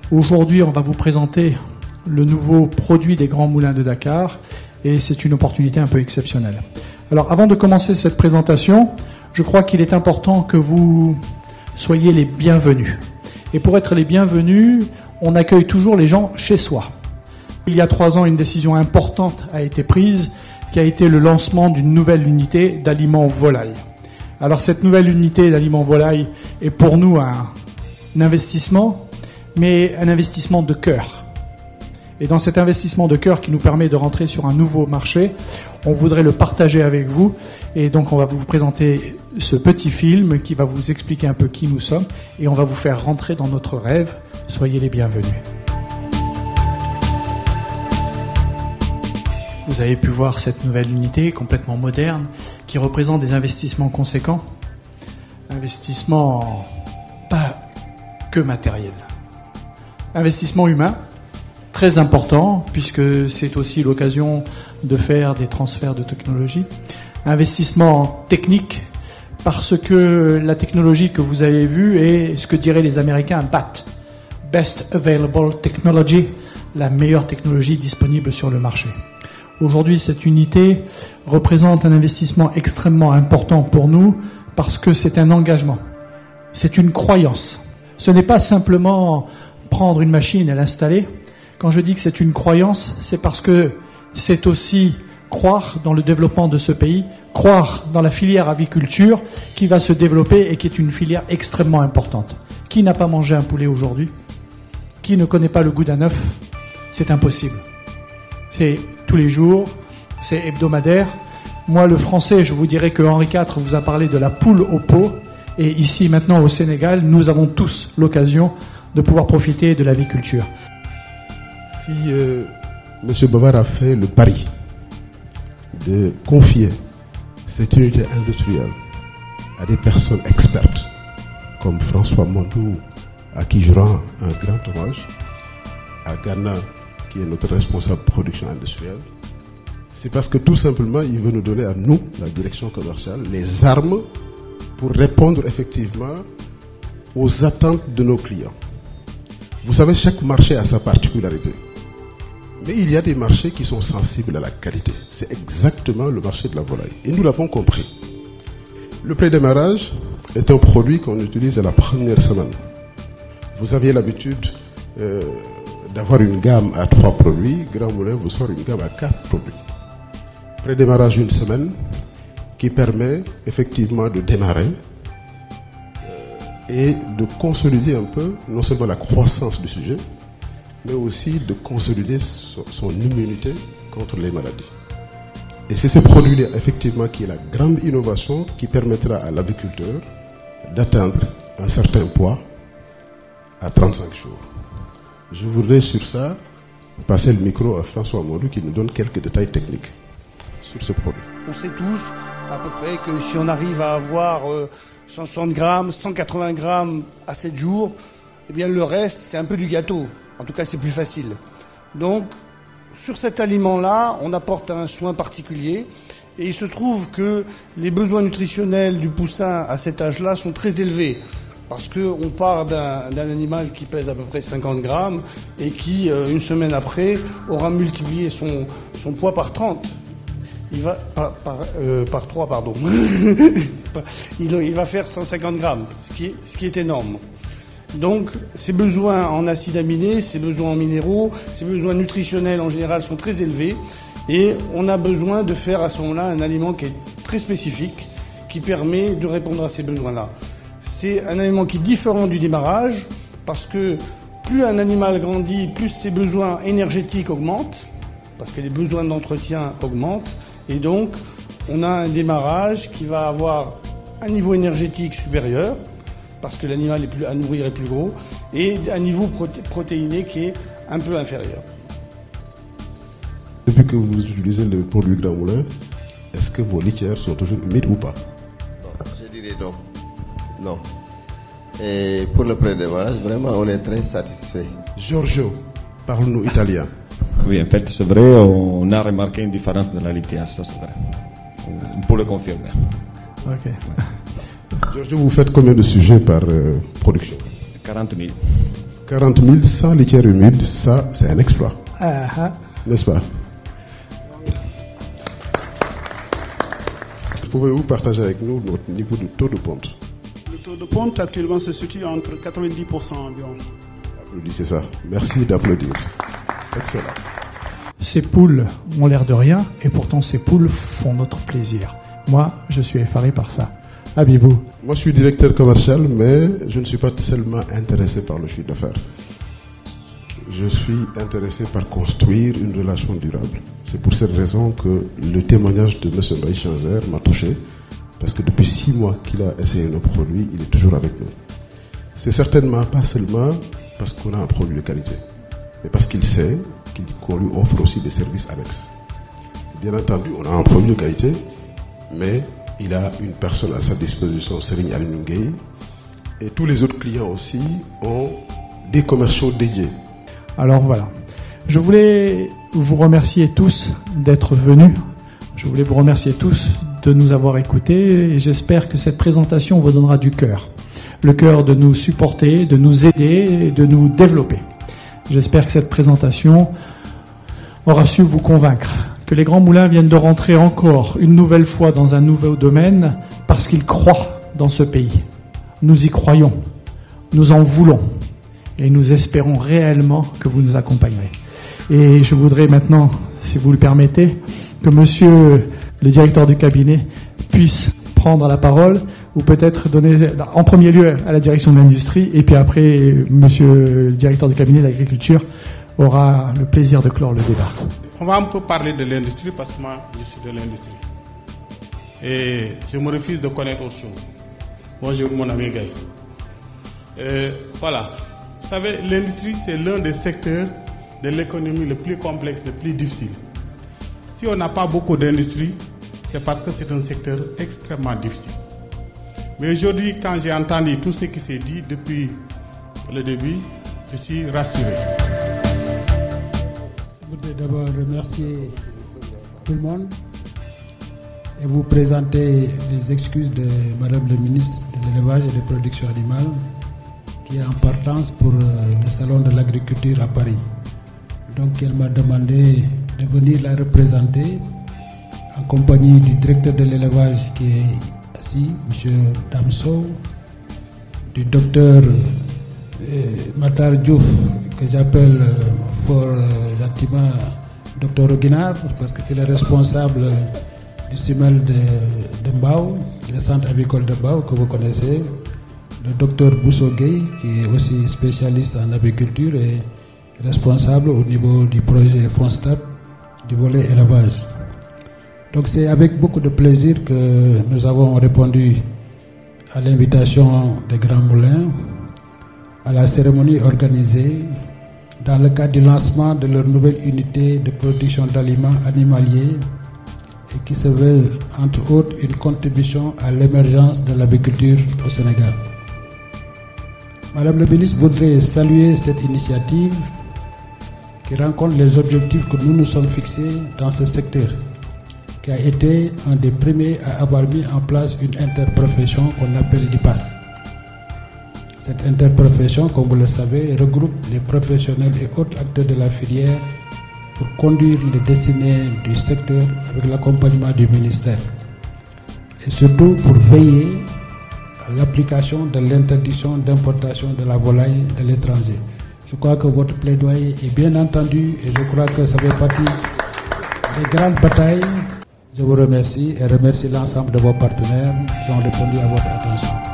Aujourd'hui, on va vous présenter le nouveau produit des Grands Moulins de Dakar et c'est une opportunité un peu exceptionnelle. Alors, avant de commencer cette présentation, je crois qu'il est important que vous soyez les bienvenus. Et pour être les bienvenus, on accueille toujours les gens chez soi. Il y a 3 ans, une décision importante a été prise, qui a été le lancement d'une nouvelle unité d'aliments volaille. Alors cette nouvelle unité d'aliments volaille est pour nous un investissement, mais un investissement de cœur. Et dans cet investissement de cœur qui nous permet de rentrer sur un nouveau marché, on voudrait le partager avec vous. Et donc on va vous présenter ce petit film qui va vous expliquer un peu qui nous sommes et on va vous faire rentrer dans notre rêve. Soyez les bienvenus. Vous avez pu voir cette nouvelle unité complètement moderne qui représente des investissements conséquents. Investissements pas que matériels. Investissement humain, très important puisque c'est aussi l'occasion de faire des transferts de technologie. Investissement technique parce que la technologie que vous avez vue est ce que diraient les Américains BAT, Best Available Technology, la meilleure technologie disponible sur le marché. Aujourd'hui, cette unité représente un investissement extrêmement important pour nous parce que c'est un engagement. C'est une croyance. Ce n'est pas simplement prendre une machine et l'installer. Quand je dis que c'est une croyance, c'est parce que c'est aussi croire dans le développement de ce pays, croire dans la filière aviculture qui va se développer et qui est une filière extrêmement importante. Qui n'a pas mangé un poulet aujourd'hui ? Qui ne connaît pas le goût d'un œuf ? C'est impossible. C'est tous les jours, c'est hebdomadaire. Moi, le français, je vous dirais que Henri IV vous a parlé de la poule au pot. Et ici, maintenant, au Sénégal, nous avons tous l'occasion de pouvoir profiter de l'aviculture. Si M. Bavard a fait le pari de confier cette unité industrielle à des personnes expertes, comme François Mondou, à qui je rends un grand hommage, à Ghana, qui est notre responsable production industrielle, c'est parce que tout simplement, il veut nous donner à nous, la direction commerciale, les armes pour répondre effectivement aux attentes de nos clients. Vous savez, chaque marché a sa particularité. Mais il y a des marchés qui sont sensibles à la qualité. C'est exactement le marché de la volaille. Et nous l'avons compris. Le prédémarrage est un produit qu'on utilise à la première semaine. Vous aviez l'habitude d'avoir une gamme à 3 produits, Grand Moulin vous sort une gamme à 4 produits. Prédémarrage une semaine qui permet effectivement de démarrer et de consolider un peu non seulement la croissance du sujet, mais aussi de consolider son immunité contre les maladies. Et c'est ce produit-là effectivement qui est la grande innovation qui permettra à l'aviculteur d'atteindre un certain poids à 35 jours. Je voudrais sur ça passer le micro à François Mondou qui nous donne quelques détails techniques sur ce produit. On sait tous à peu près que si on arrive à avoir 160 grammes, 180 grammes à 7 jours, eh bien le reste c'est un peu du gâteau. En tout cas c'est plus facile. Donc sur cet aliment-là, on apporte un soin particulier et il se trouve que les besoins nutritionnels du poussin à cet âge-là sont très élevés. Parce qu'on part d'un animal qui pèse à peu près 50 grammes et qui, une semaine après, aura multiplié son poids par 30. Il va, par 3, pardon. il va faire 150 grammes, ce qui est énorme. Donc, ses besoins en acides aminés, ses besoins en minéraux, ses besoins nutritionnels en général sont très élevés. Et on a besoin de faire à ce moment-là un aliment qui est très spécifique, qui permet de répondre à ces besoins-là. C'est un aliment qui est différent du démarrage parce que plus un animal grandit, plus ses besoins énergétiques augmentent parce que les besoins d'entretien augmentent et donc on a un démarrage qui va avoir un niveau énergétique supérieur parce que l'animal à nourrir est plus gros et un niveau protéiné qui est un peu inférieur. Depuis que vous utilisez le produit Grand Moulin, est-ce que vos litières sont toujours humides ou pas? Je dirais non. Non. Et pour le prédémarrage, vraiment, on est très satisfait. Giorgio, parle-nous italien. Oui, en fait, c'est vrai, on a remarqué une différence dans la litière, ça c'est vrai. Pour le confirmer. Ok. Giorgio, vous faites combien de sujets par production? 40 000. 40 000 sans litière humide, ça, c'est un exploit. N'est-ce pas? Pouvez-vous partager avec nous notre niveau de taux de ponte? Le taux de ponte actuellement se situe entre 90% environ. Applaudissez ça. Merci d'applaudir. Excellent. Ces poules ont l'air de rien, et pourtant ces poules font notre plaisir. Moi, je suis effaré par ça. Habibou. Moi, je suis directeur commercial, mais je ne suis pas seulement intéressé par le chiffre d'affaires. Je suis intéressé par construire une relation durable. C'est pour cette raison que le témoignage de M. Mbaye Chanzer m'a touché, parce que depuis 6 mois qu'il a essayé nos produits, il est toujours avec nous. C'est certainement pas seulement parce qu'on a un produit de qualité, mais parce qu'il sait qu'on lui offre aussi des services annexes. Bien entendu, on a un produit de qualité, mais il a une personne à sa disposition, Serigne Aliou Gueye, et tous les autres clients aussi ont des commerciaux dédiés. Alors voilà, je voulais vous remercier tous d'être venus. Je voulais vous remercier tous de nous avoir écoutés et j'espère que cette présentation vous donnera du cœur. Le cœur de nous supporter, de nous aider et de nous développer. J'espère que cette présentation aura su vous convaincre que les Grands Moulins viennent de rentrer encore une nouvelle fois dans un nouveau domaine parce qu'ils croient dans ce pays. Nous y croyons, nous en voulons et nous espérons réellement que vous nous accompagnerez. Et je voudrais maintenant, si vous le permettez, que monsieur le directeur du cabinet puisse prendre la parole ou peut-être donner en premier lieu à la direction de l'industrie et puis après monsieur le directeur du cabinet de l'agriculture aura le plaisir de clore le débat. On va un peu parler de l'industrie parce que moi je suis de l'industrie et je me refuse de connaître autre chose. Bonjour mon ami Gaye. Voilà, vous savez, l'industrie c'est l'un des secteurs de l'économie le plus complexe, le plus difficile. Si on n'a pas beaucoup d'industrie, c'est parce que c'est un secteur extrêmement difficile. Mais aujourd'hui, quand j'ai entendu tout ce qui s'est dit depuis le début, je suis rassuré. Je voudrais d'abord remercier tout le monde et vous présenter les excuses de Madame le ministre de l'Élevage et des Productions Animales qui est en partance pour le Salon de l'Agriculture à Paris. Donc elle m'a demandé de venir la représenter en compagnie du directeur de l'élevage qui est assis, M. Damso, du docteur Matar Diouf, que j'appelle fort gentiment docteur Oguinar, parce que c'est le responsable du CIMEL de Mbao, le centre avicole de Mbao que vous connaissez, le docteur Bousso Gueye, qui est aussi spécialiste en aviculture et responsable au niveau du projet FONSTAB du volet élevage. Donc c'est avec beaucoup de plaisir que nous avons répondu à l'invitation des Grands Moulins à la cérémonie organisée dans le cadre du lancement de leur nouvelle unité de production d'aliments animaliers et qui se veut entre autres une contribution à l'émergence de l'aviculture au Sénégal. Madame le ministre voudrait saluer cette initiative qui rencontre les objectifs que nous nous sommes fixés dans ce secteur, qui a été un des premiers à avoir mis en place une interprofession qu'on appelle l'IPAS. Cette interprofession, comme vous le savez, regroupe les professionnels et autres acteurs de la filière pour conduire les destinées du secteur avec l'accompagnement du ministère. Et surtout pour veiller à l'application de l'interdiction d'importation de la volaille de l'étranger. Je crois que votre plaidoyer est bien entendu et je crois que ça fait partie des grandes batailles. Je vous remercie et remercie l'ensemble de vos partenaires qui ont répondu à votre attention.